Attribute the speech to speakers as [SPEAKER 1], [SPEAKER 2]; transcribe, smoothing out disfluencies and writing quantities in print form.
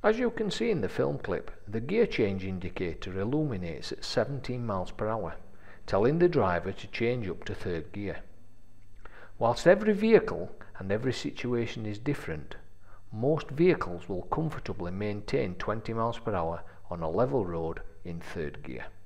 [SPEAKER 1] As you can see in the film clip, the gear change indicator illuminates at 17 miles per hour, telling the driver to change up to third gear. Whilst every vehicle and every situation is different, most vehicles will comfortably maintain 20 miles per hour on a level road in third gear.